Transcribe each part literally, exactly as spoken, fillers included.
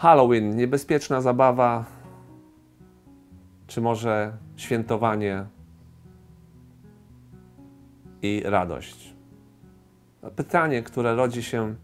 Halloween, niebezpieczna zabawa, czy może świętowanie i radość? Pytanie, które rodzi się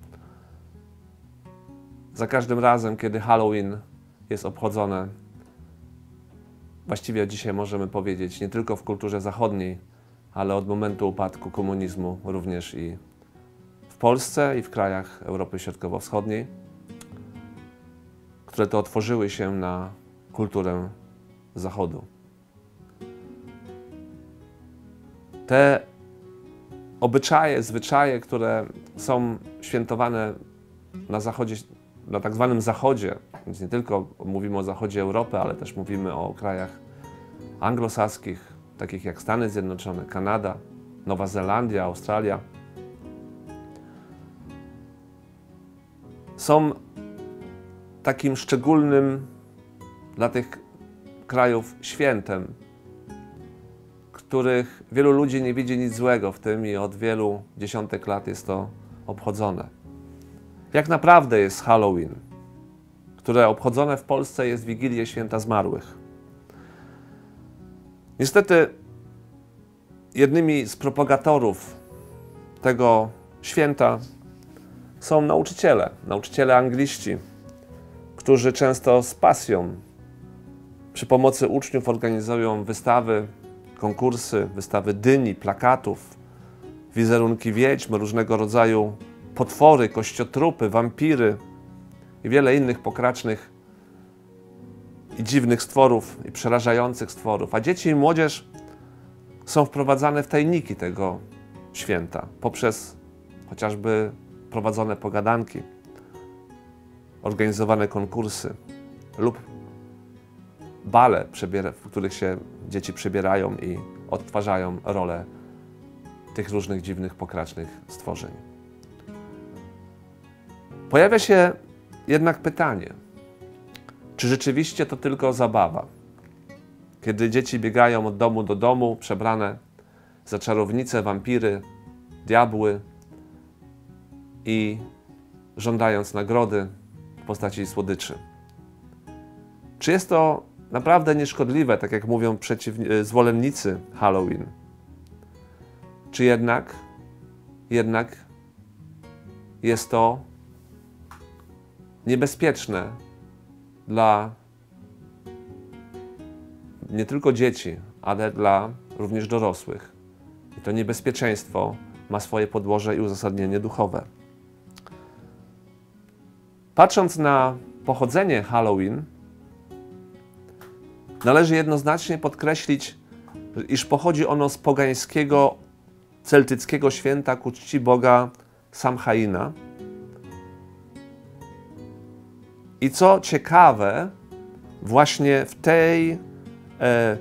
za każdym razem, kiedy Halloween jest obchodzone. Właściwie dzisiaj możemy powiedzieć nie tylko w kulturze zachodniej, ale od momentu upadku komunizmu również i w Polsce i w krajach Europy Środkowo-Wschodniej, które to otworzyły się na kulturę Zachodu. Te obyczaje, zwyczaje, które są świętowane na Zachodzie, na tak zwanym Zachodzie, więc nie tylko mówimy o Zachodzie Europy, ale też mówimy o krajach anglosaskich, takich jak Stany Zjednoczone, Kanada, Nowa Zelandia, Australia, są takim szczególnym dla tych krajów świętem, których wielu ludzi nie widzi nic złego w tym i od wielu dziesiątek lat jest to obchodzone. Jak naprawdę jest Halloween, które obchodzone w Polsce jest Wigilię Święta Zmarłych? Niestety jednymi z propagatorów tego święta są nauczyciele, nauczyciele angliści, którzy często z pasją przy pomocy uczniów organizują wystawy, konkursy, wystawy dyni, plakatów, wizerunki wiedźm, różnego rodzaju potwory, kościotrupy, wampiry i wiele innych pokracznych i dziwnych stworów i przerażających stworów. A dzieci i młodzież są wprowadzane w tajniki tego święta poprzez chociażby prowadzone pogadanki, organizowane konkursy lub bale, w których się dzieci przebierają i odtwarzają rolę tych różnych dziwnych, pokracznych stworzeń. Pojawia się jednak pytanie, czy rzeczywiście to tylko zabawa? Kiedy dzieci biegają od domu do domu, przebrane za czarownice, wampiry, diabły i żądając nagrody w postaci słodyczy. Czy jest to naprawdę nieszkodliwe, tak jak mówią zwolennicy Halloween? Czy jednak, jednak jest to niebezpieczne dla nie tylko dzieci, ale dla również dorosłych? I to niebezpieczeństwo ma swoje podłoże i uzasadnienie duchowe. Patrząc na pochodzenie Halloween, należy jednoznacznie podkreślić, iż pochodzi ono z pogańskiego, celtyckiego święta ku czci Boga Samhaina. I co ciekawe, właśnie w tej e,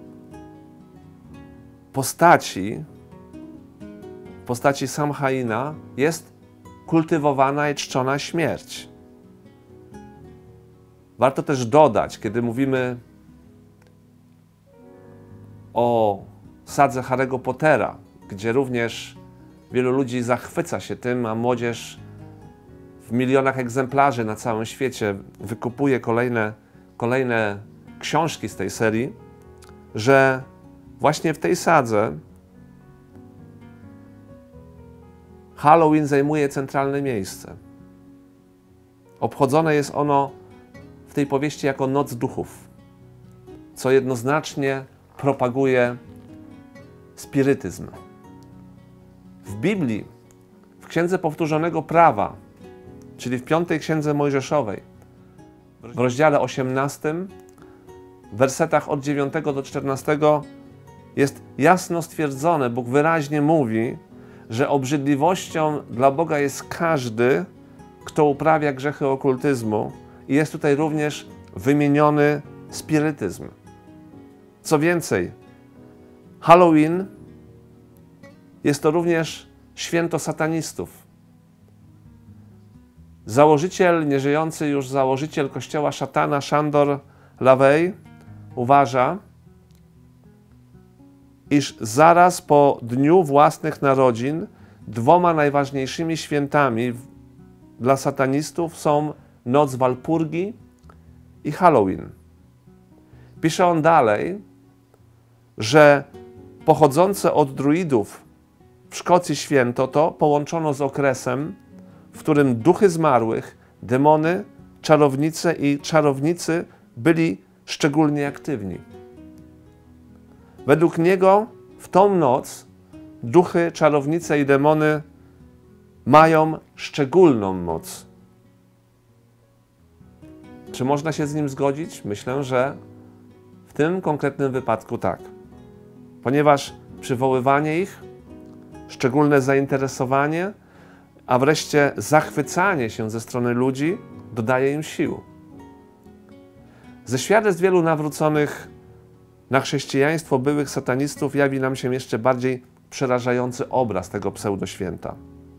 postaci, postaci Samhaina jest kultywowana i czczona śmierć. Warto też dodać, kiedy mówimy o sadze Harry'ego Pottera, gdzie również wielu ludzi zachwyca się tym, a młodzież w milionach egzemplarzy na całym świecie wykupuje kolejne, kolejne książki z tej serii, że właśnie w tej sadze Halloween zajmuje centralne miejsce. Obchodzone jest ono w tej powieści jako Noc Duchów, co jednoznacznie propaguje spirytyzm. W Biblii, w Księdze Powtórzonego Prawa, czyli w piątej Księdze Mojżeszowej, w rozdziale osiemnastym, w wersetach od dziewiątego do czternastego jest jasno stwierdzone, Bóg wyraźnie mówi, że obrzydliwością dla Boga jest każdy, kto uprawia grzechy okultyzmu, i jest tutaj również wymieniony spirytyzm. Co więcej, Halloween jest to również święto satanistów. Założyciel, nieżyjący już założyciel kościoła szatana, Shandor Lavey, uważa, iż zaraz po dniu własnych narodzin dwoma najważniejszymi świętami dla satanistów są noc Walpurgi i Halloween. Pisze on dalej, że pochodzące od druidów w Szkocji święto to połączono z okresem, w którym duchy zmarłych, demony, czarownice i czarownicy byli szczególnie aktywni. Według niego w tą noc duchy, czarownice i demony mają szczególną moc. Czy można się z nim zgodzić? Myślę, że w tym konkretnym wypadku tak. Ponieważ przywoływanie ich, szczególne zainteresowanie, a wreszcie zachwycanie się ze strony ludzi dodaje im sił. Ze świadectw wielu nawróconych na chrześcijaństwo byłych satanistów jawi nam się jeszcze bardziej przerażający obraz tego pseudoświęta.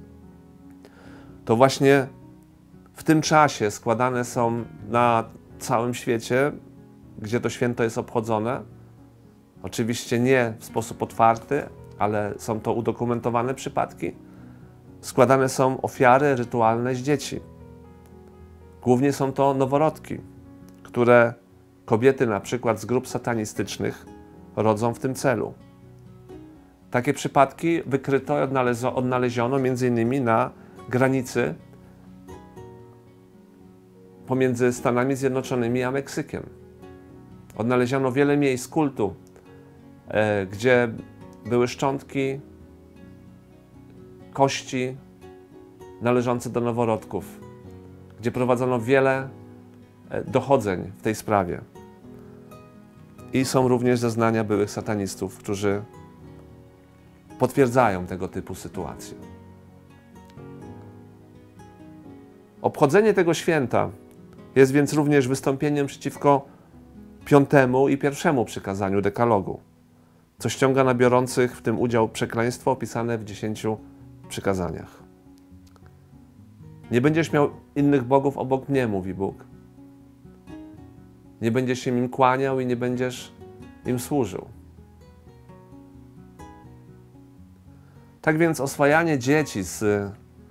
To właśnie w tym czasie składane są na całym świecie, gdzie to święto jest obchodzone, oczywiście nie w sposób otwarty, ale są to udokumentowane przypadki, składane są ofiary rytualne z dzieci. Głównie są to noworodki, które kobiety na przykład z grup satanistycznych rodzą w tym celu. Takie przypadki wykryto i odnaleziono między innymi na granicy pomiędzy Stanami Zjednoczonymi a Meksykiem. Odnaleziono wiele miejsc kultu, e, gdzie były szczątki kości należące do noworodków, gdzie prowadzono wiele dochodzeń w tej sprawie. I są również zeznania byłych satanistów, którzy potwierdzają tego typu sytuacje. Obchodzenie tego święta jest więc również wystąpieniem przeciwko piątemu i pierwszemu przykazaniu dekalogu, co ściąga na biorących w tym udział przekleństwo opisane w dziesięciu przykazaniach. Nie będziesz miał innych bogów obok mnie, mówi Bóg. Nie będziesz się im kłaniał i nie będziesz im służył. Tak więc oswajanie dzieci z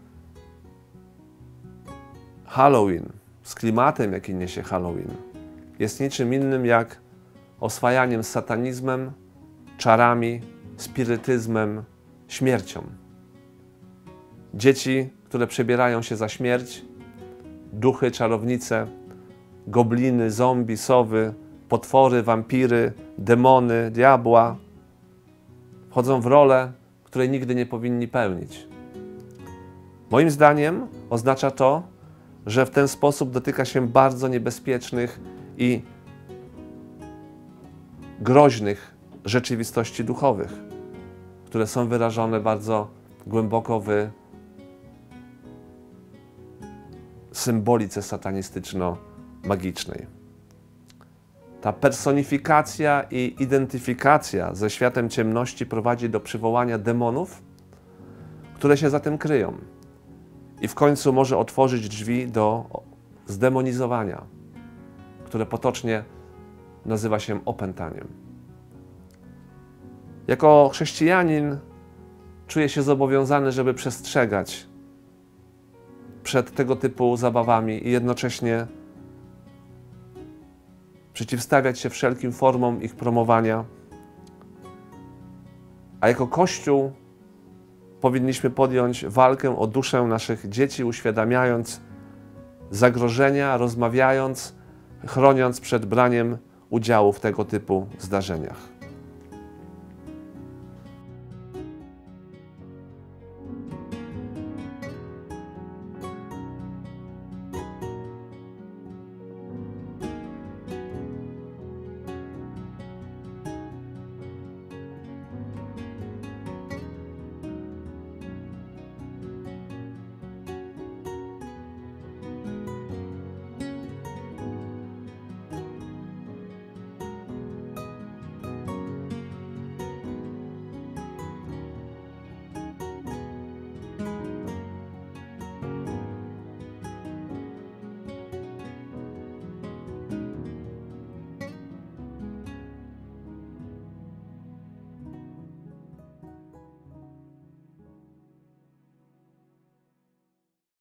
Halloween, z klimatem, jaki niesie Halloween, jest niczym innym jak oswajaniem z satanizmem, czarami, spirytyzmem, śmiercią. Dzieci, które przebierają się za śmierć, duchy, czarownice, gobliny, zombie, sowy, potwory, wampiry, demony, diabła, wchodzą w rolę, której nigdy nie powinni pełnić. Moim zdaniem oznacza to, że w ten sposób dotyka się bardzo niebezpiecznych i groźnych rzeczywistości duchowych, które są wyrażone bardzo głęboko w symbolice satanistyczno-magicznej. Ta personifikacja i identyfikacja ze światem ciemności prowadzi do przywołania demonów, które się za tym kryją i w końcu może otworzyć drzwi do zdemonizowania, które potocznie nazywa się opętaniem. Jako chrześcijanin czuję się zobowiązany, żeby przestrzegać przed tego typu zabawami i jednocześnie przeciwstawiać się wszelkim formom ich promowania. A jako Kościół powinniśmy podjąć walkę o duszę naszych dzieci, uświadamiając zagrożenia, rozmawiając, chroniąc przed braniem udziału w tego typu zdarzeniach.